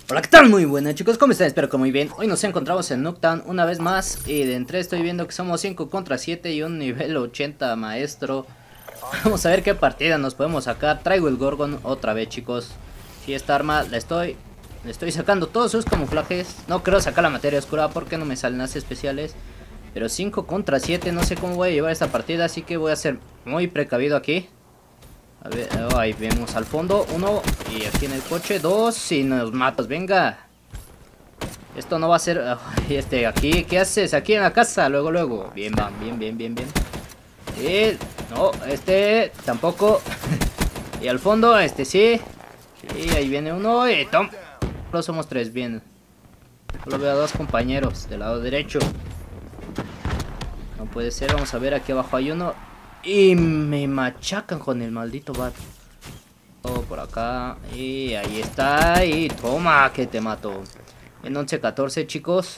Hola, ¿qué tal? Muy buenas chicos, ¿cómo están? Espero que muy bien. Hoy nos encontramos en Nuketown una vez más. Y de entre estoy viendo que somos 5 contra 7 y un nivel 80 maestro. Vamos a ver qué partida nos podemos sacar. Traigo el Gorgon otra vez, chicos. Si esta arma le estoy sacando todos sus camuflajes. No creo sacar la materia oscura porque no me salen las especiales. Pero 5 contra 7, no sé cómo voy a llevar esta partida, así que voy a ser muy precavido aquí. A ver, oh, ahí vemos al fondo, uno, y aquí en el coche, dos, y nos matas, venga. Esto no va a ser, aquí, ¿qué haces? Aquí en la casa, luego, bien, van, bien. No, tampoco. Y al fondo, sí. Y ahí viene uno, y tom. Solo somos tres, bien. Solo veo a dos compañeros del lado derecho. No puede ser, vamos a ver, aquí abajo hay uno. Y me machacan con el maldito bat. Oh, por acá. Y ahí está. Y toma, que te mato. En 11-14, chicos.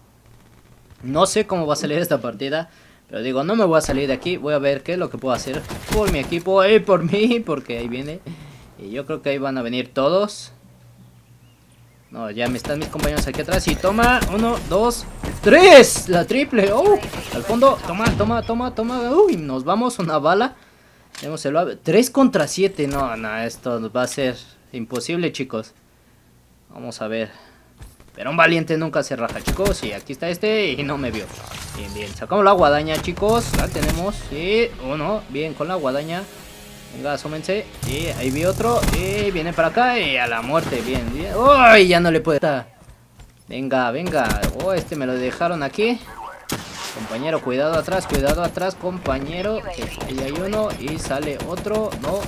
No sé cómo va a salir esta partida. Pero digo, no me voy a salir de aquí. Voy a ver qué es lo que puedo hacer por mi equipo y por mí. Porque ahí viene. Y yo creo que ahí van a venir todos. No, ya me están mis compañeros aquí atrás. Y toma, 1, 2, 3. La triple. Oh, al fondo. Toma. Uy, nos vamos, una bala. Tenemos el 3 contra 7. No, esto va a ser imposible, chicos. Vamos a ver. Pero un valiente nunca se raja, chicos. Y aquí está y no me vio. Bien. Sacamos la guadaña, chicos. La tenemos. Y uno. Bien, con la guadaña. Venga, asómense. Y ahí vi otro. Y viene para acá. Y a la muerte. Bien. ¡Uy! Ya no le puede dar. Venga. Oh, me lo dejaron aquí. Compañero, cuidado atrás, compañero. Ahí hay uno. Y sale otro. No,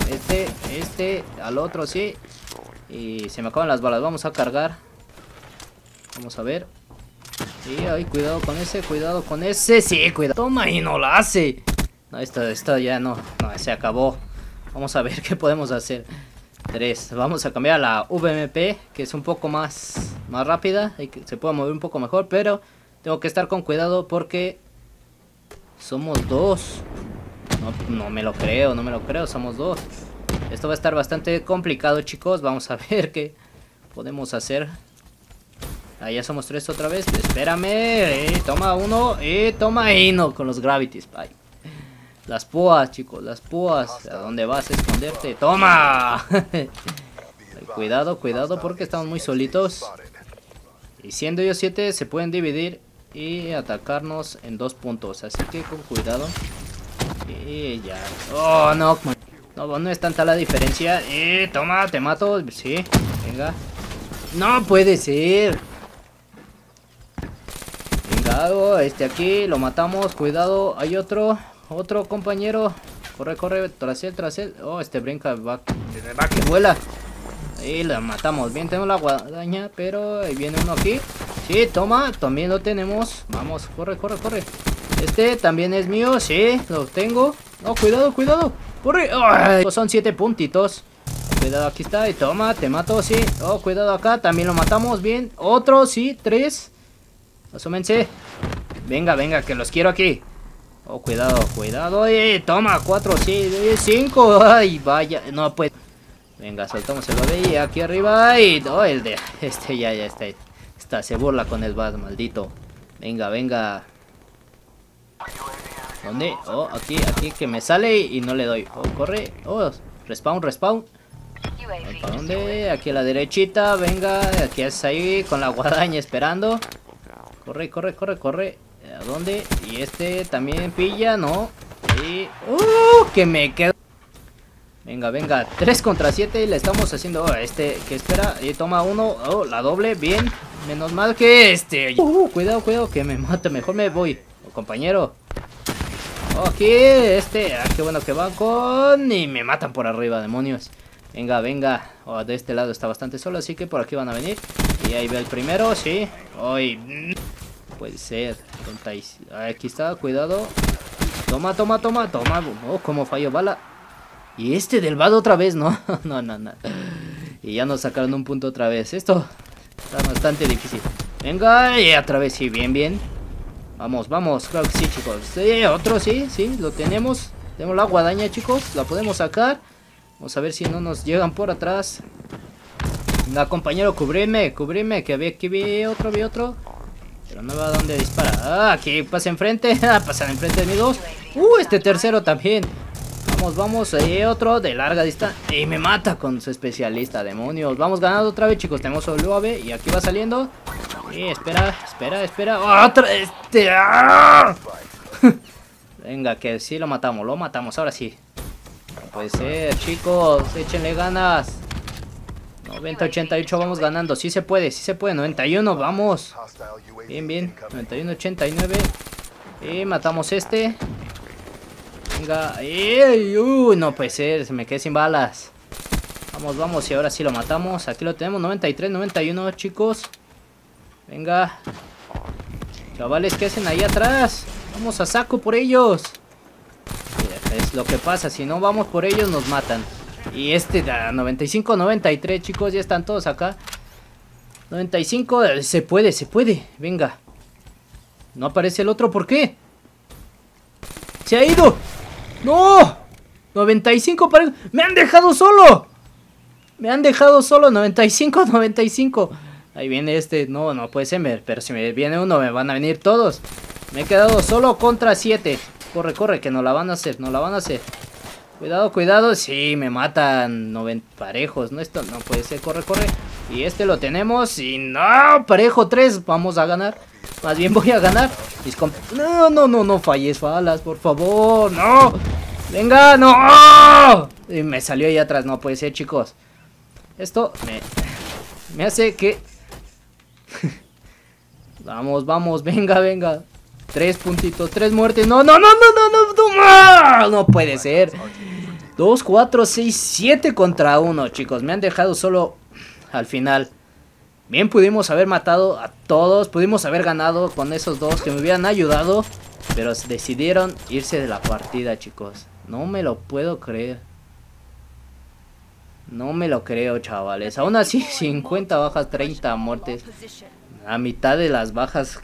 al otro, sí. Y se me acaban las balas. Vamos a cargar. Vamos a ver. Y ahí, cuidado con ese. Sí, cuidado. Toma y no la hace. No, esto ya no. No, se acabó. Vamos a ver qué podemos hacer. 3. Vamos a cambiar a la VMP, que es un poco más rápida. Y que se puede mover un poco mejor, pero tengo que estar con cuidado porque somos dos. No me lo creo, somos dos. Esto va a estar bastante complicado, chicos. Vamos a ver qué podemos hacer. Ahí ya somos tres otra vez. Espérame. Toma uno. Toma y no con los gravities. Ay. Las púas, chicos, las púas. ¿A dónde vas a esconderte? ¡Toma! Cuidado porque estamos muy solitos. Y siendo ellos 7 se pueden dividir y atacarnos en 2 puntos. Así que con cuidado. Y ya. ¡Oh, no! No es tanta la diferencia. Toma, te mato. Sí, venga. No puede ser. Venga, aquí lo matamos. Cuidado, hay otro compañero. Corre, tras él. Oh, brinca, va que vuela. Ahí la matamos. Bien, tenemos la guadaña, pero ahí viene uno aquí. Sí, toma, también lo tenemos. Vamos, corre. También es mío, sí, lo tengo. No, cuidado. Corre. Oh, son 7 puntitos. Cuidado, aquí está. Y toma, te mato, sí. Oh, cuidado acá, también lo matamos. Bien, otro, sí, 3. Asómense. Venga, que los quiero aquí. Oh, cuidado. Toma, 4, sí, 5. Ay, vaya, no puede. Venga, soltamos el bebé y aquí arriba. Y oh, el de ya está. Se burla con el bad, maldito. Venga. ¿Dónde? Oh, aquí que me sale y no le doy. Oh, corre. Oh, respawn. ¿Para dónde? Aquí a la derechita. Venga, aquí es ahí con la guadaña esperando. Corre. ¿A dónde? Y también pilla, ¿no? Y... que me quedo. Venga, 3 contra 7 y le estamos haciendo. Que espera, y toma uno. Oh, la doble, bien. Menos mal que cuidado, que me mata. Mejor me voy, compañero. Oh, aquí, qué bueno que van con. Y me matan por arriba, demonios. Venga. Oh, de este lado está bastante solo, así que por aquí van a venir. Y ahí ve el primero, sí. Ay, puede ser. Aquí está, cuidado. Toma. Oh, como falló bala. Y del vado otra vez, ¿no? No. Y ya nos sacaron un punto otra vez. Esto está bastante difícil. Venga, y otra vez, sí, bien. Vamos, claro que sí, chicos. Sí, otro, sí, lo tenemos. Tenemos la guadaña, chicos, la podemos sacar. Vamos a ver si no nos llegan por atrás. Venga, compañero, cubrirme, que aquí vi otro. Pero no veo a dónde dispara. Ah, aquí pasa enfrente. Pasan enfrente de mí dos. Este tercero también. Vamos, ahí otro de larga distancia. Y me mata con su especialista, demonios. Vamos ganando otra vez, chicos. Tenemos WB y aquí va saliendo. Y espera. ¡Otra! ¡Ah! Venga, que sí lo matamos, ahora sí. No puede ser, chicos. Échenle ganas. 90-88, vamos ganando. Sí se puede. 91, vamos. Bien. 91-89. Y matamos este. Venga. No puede ser, se me quedé sin balas. Vamos, y ahora sí lo matamos. Aquí lo tenemos, 93-91, chicos. Venga. Chavales, ¿qué hacen ahí atrás? Vamos a saco por ellos. Es lo que pasa, si no vamos por ellos nos matan. Y 95-93, chicos, ya están todos acá. 95, se puede, venga. No aparece el otro, ¿por qué? ¡Se ha ido! ¡No! 95 para... ¡Me han dejado solo! 95-95. Ahí viene no puede ser, pero si me viene uno me van a venir todos. Me he quedado solo contra 7. Corre, que no la van a hacer. Cuidado, sí, me matan 90 parejos, no, esto no puede ser, corre. Y lo tenemos y no, parejo 3, vamos a ganar. Más bien voy a ganar. No falles balas, por favor, no. Venga, no. Y me salió ahí atrás, no puede ser, chicos. Esto me hace que... Vamos, venga. 3 puntitos, 3 muertes. No puede ser. 2, 4, 6, 7 contra 1, chicos. Me han dejado solo al final. Bien, pudimos haber matado a todos. Pudimos haber ganado con esos dos que me hubieran ayudado. Pero decidieron irse de la partida, chicos. No me lo puedo creer. No me lo creo, chavales. Aún así, 50 bajas, 30 muertes. A mitad de las bajas.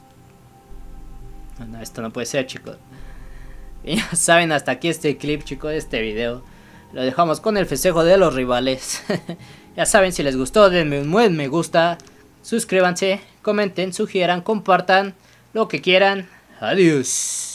No, esto no puede ser, chicos. Y ya saben, hasta aquí este clip, chicos, este video. Lo dejamos con el festejo de los rivales. Ya saben, si les gustó, denme un buen me gusta. Suscríbanse, comenten, sugieran, compartan lo que quieran. Adiós.